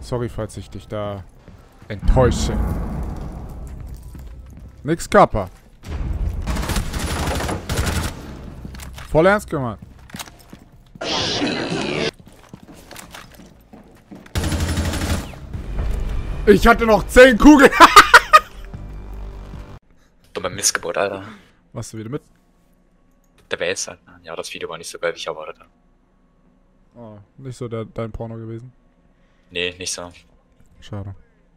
Sorry, falls ich dich da enttäusche. Nix Kappa. Voll ernst gemeint. Ich hatte noch 10 Kugeln. Dummer Missgeburt, Alter. Machst du wieder mit? Der Bass halt. Ja, das Video war nicht so geil, wie ich erwartet habe. Oh, nicht so dein Porno gewesen. Nee, nicht so. Schade.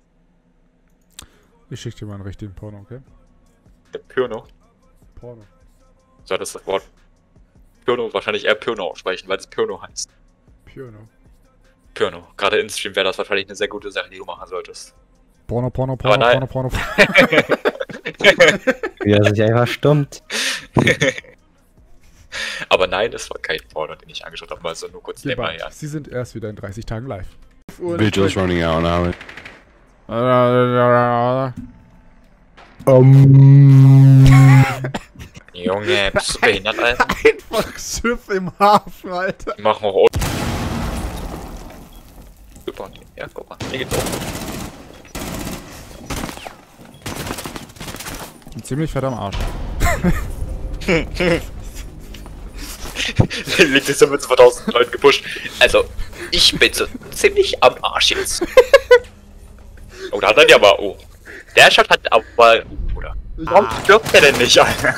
Ich schick dir mal einen richtigen Porno, okay? Der Pyrno. Porno. Soll das Wort Pyrno wahrscheinlich eher Pyrno aussprechen, weil es Pyrno heißt. Pyrno. Pyrno. Gerade in Stream wäre das wahrscheinlich eine sehr gute Sache, die du machen solltest. Porno. Wie er sich einfach stummt. Aber nein, das war kein Porno, den ich angeschaut habe, also nur kurz nebenbei, ja. Sie sind erst wieder in 30 Tagen live. Vigil's running out now. Junge, bist du behindert, Alter? Einfach Schiff im Hafen, Alter. Die machen auch... Super, ja, guck mal, hier geht's auch. Ziemlich fett am Arsch. Liegt jetzt mit 2000 Leuten gepusht. Also, ich bin so ziemlich am Arsch jetzt. Oh, da hat er ja aber... Oh. Der Shot hat aber... Oder? Warum stirbt der denn nicht, Alter?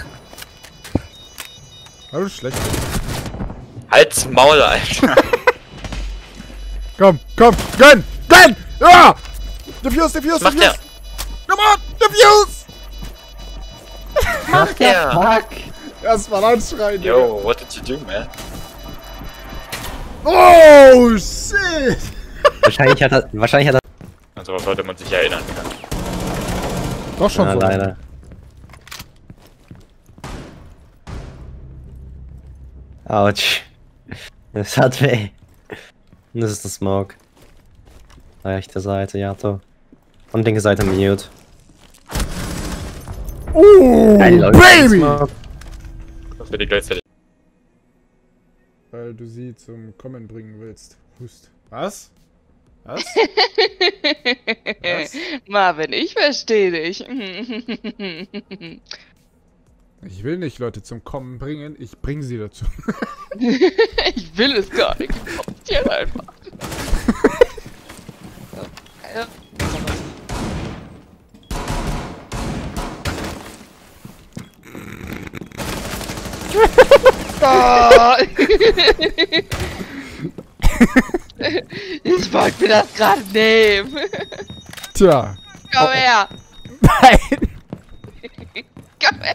Das ist schlecht. Halt's Maul, Alter. Komm! Gönn! Ja! Defuse! Macht der? Come on! Defuse! Macht der? Fuck! Erstmal anschreien, Digga. Yo, what did you do, man? Oh, shit! Wahrscheinlich hat er... An sowas sollte man sich erinnern. Doch schon Ja, so. leider. Autsch. Das hat weh. Das ist der Smoke. Rechte Seite, Yato. Und linke Seite Mute. Baby! Das wird die gleichzeitig. Weil du sie zum Kommen bringen willst. Hust. Was? Was? Marvin, ich verstehe dich. Ich will nicht Leute zum Kommen bringen, ich bringe sie dazu. Ich will es gar nicht. Kommt hier einfach. Oh. Ich wollte mir das gerade nehmen. Tja. Komm her. Nein! Komm her.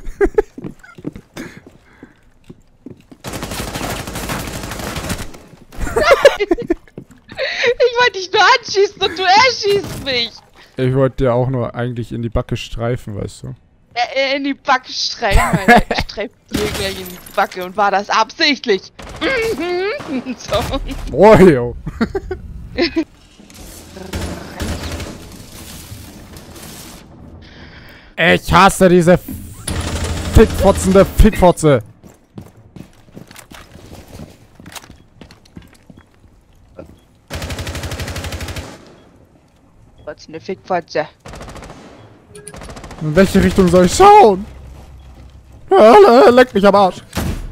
Ich wollte dich nur anschießen und du erschießt mich. Ich wollte dir auch nur eigentlich in die Backe streifen, weißt du. In die Backe streifen, Alter. Ich streif dir gleich in die Backe und war das absichtlich. So. Oh, yo. Ich hasse diese fickfotzende Fickfotze. Was eine Fickfotze. In welche Richtung soll ich schauen? Leck mich am Arsch.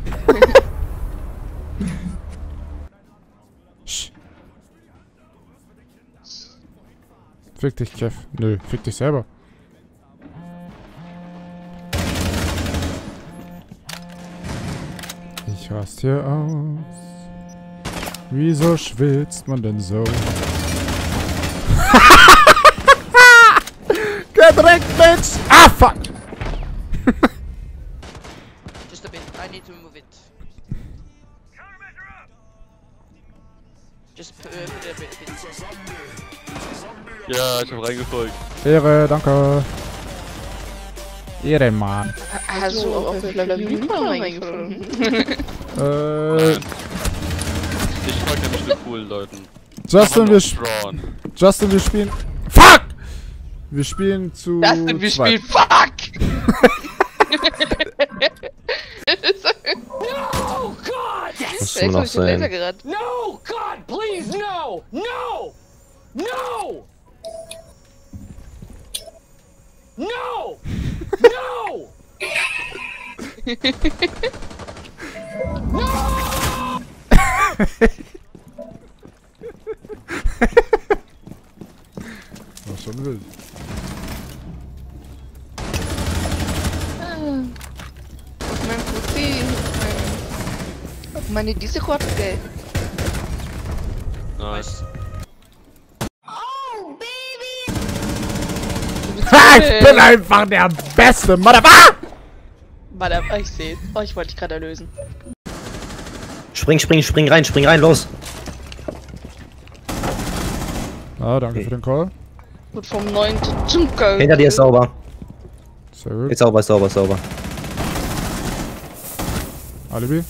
Fick dich, Kev. Nö, fick dich selber. Ich rast hier aus. Wieso schwitzt man denn so? Gedreckt, Bitch! Ah, fuck! Just a bit, I need to move it. Just put it a bit. Ja, ich hab reingefolgt. Ehre, danke. Ehrenmann. Hast du auch für Flamingo reingefunden? Ich folge nämlich mit coolen Leuten. Justin, wir spielen... Fuck! Wir spielen zu... Justin, wir zweit. spielen Fuck! No, God! Muss man noch sein. Gerannt. No, God, please, no! No! No! No! No! Was schon wild. Mein Pussy. Meine diese Karte, gell? Nice. Ha, ich bin einfach der beste Motherfucker! Warte, ich seh's. Oh, ich wollte dich gerade erlösen. Spring rein, los! Ah, danke für den Call. Gut vom 9. Junker. Hinter dir ist sauber. Sehr gut. Ist sauber. Alibi?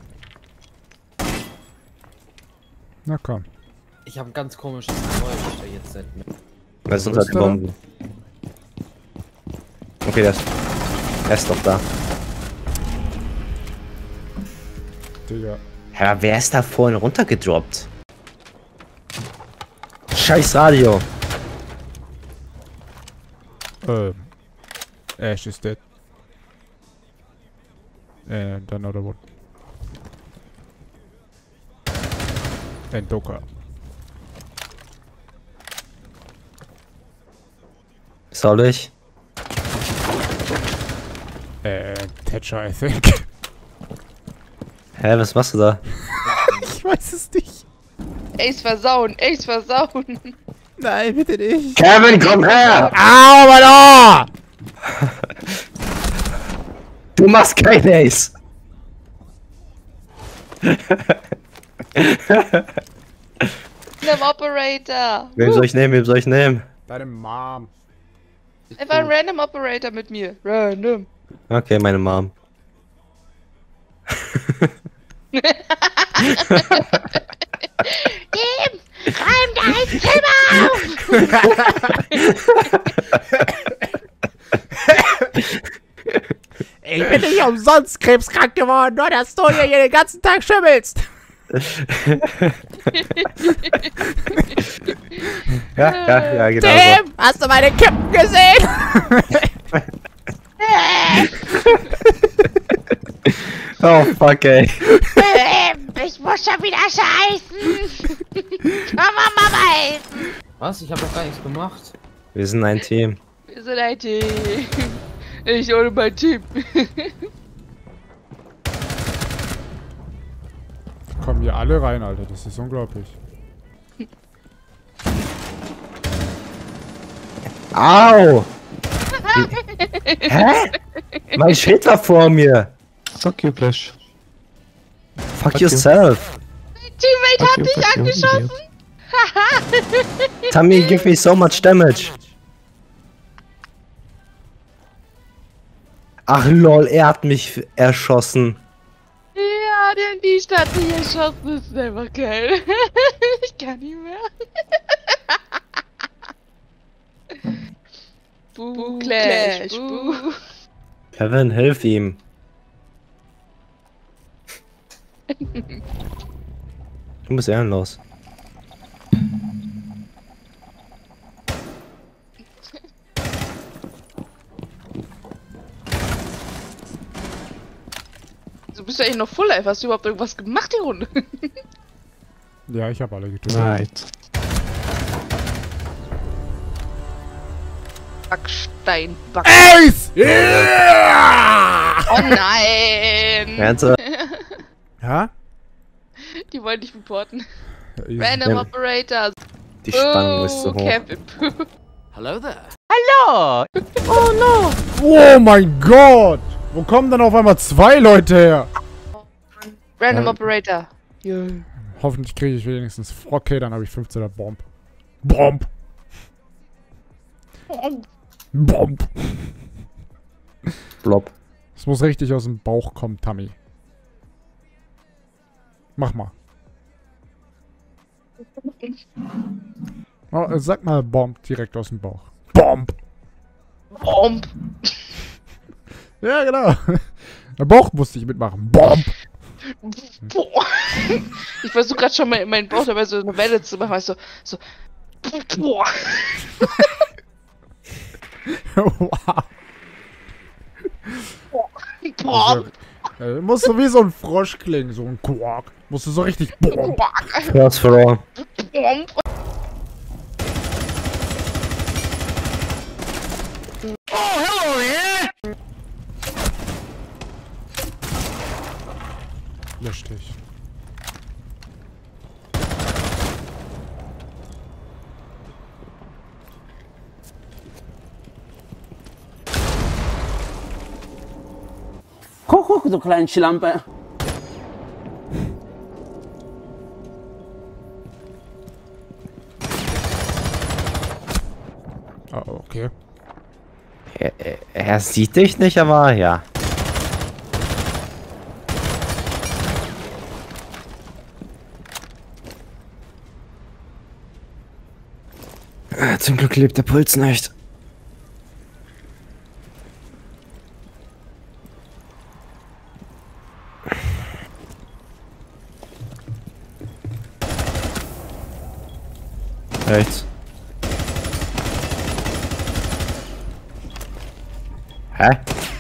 Na komm. Ich habe ein ganz komisches Geräusch jetzt nicht mehr. Das ist Wo unter ist die der Bombe. Okay, der ist doch da. Digga. Ja, wer ist da vorhin runtergedroppt? Scheiß Radio. Ash is dead. And another one. And Doka. Soll ich? Thatcher, I think. Hä, was machst du da? Ich weiß es nicht. Ace versauen. Nein, bitte nicht. Kevin, komm her! Au, mein Ohr! Du machst kein Ace! Random Operator. Wem soll ich nehmen? Deine Mom. Einfach ein Random Operator mit mir. Random. Okay, meine Mom. Tim, räum dein Zimmer auf! Ich bin nicht umsonst krebskrank geworden, nur dass du hier den ganzen Tag schimmelst. Ja, genau Tim, hast du meine Kippen gesehen? so. Oh, fuck, ey. Tim, ich muss schon wieder scheißen! Komm mal helfen! Was? Ich habe doch gar nichts gemacht. Wir sind ein Team. Wir sind ein Team. Ich ohne mein Team. Kommen hier alle rein, Alter. Das ist unglaublich. Au! Hä? Mein Schild war vor mir. Fuck you, Flash. Fuck yourself. Teammate hat dich angeschossen. Tammy, give me so much damage. Ach lol, er hat mich erschossen. Ja, der in die Stadt mich erschossen ist einfach geil. Ich kann nicht mehr. Buh, Clash, buh. Kevin, hilf ihm. Du bist ehrenlos. Du bist ja eigentlich noch full life. Hast du überhaupt irgendwas gemacht, die Runde? Ja, ich habe alle getötet. Right. Backstein, Ace! Yeah! Oh nein! Ernsthaft? Ja? Die wollen dich reporten. Easy. Random Ja. Operator. Die Spannung ist so hoch. Kevin. Hello there. Oh no! Oh mein Gott! Wo kommen denn auf einmal zwei Leute her? Random Operator. Ja. Hoffentlich kriege ich wenigstens. Okay, dann habe ich 15er Bomb. Bomb! Bomb! Blob. Es muss richtig aus dem Bauch kommen, Tammy. Mach mal. Oh, sag mal Bomb direkt aus dem Bauch. Bomb! Bomb. Ja, genau. Der Bauch musste ich mitmachen. Bomb! Boah. Ich versuche gerade schon meinen Bauch dabei so eine Welle zu machen, weißt du, so. Boah. Wow. Boah. Musst du wie so ein Frosch klingen, so ein Quark. Musst du so richtig boom. First for all. Lösch dich. Guck, du kleine Schlampe. Oh, okay. Er sieht dich nicht, aber ja. Zum Glück lebt der Puls nicht. Rechts. Hä?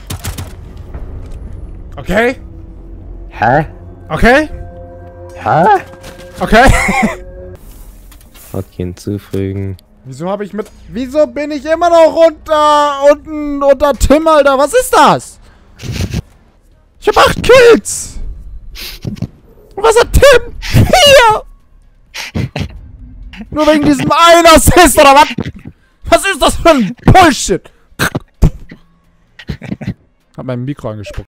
Okay? Hä? Okay? Hä? Okay? Okay, hinzufügen. Wieso bin ich immer noch unter Tim, Alter? Was ist das? Ich hab 8 Kills! Und was hat Tim? 4! Nur wegen diesem einen Assist, oder was? Was ist das für ein Bullshit? Hab mein Mikro angespuckt.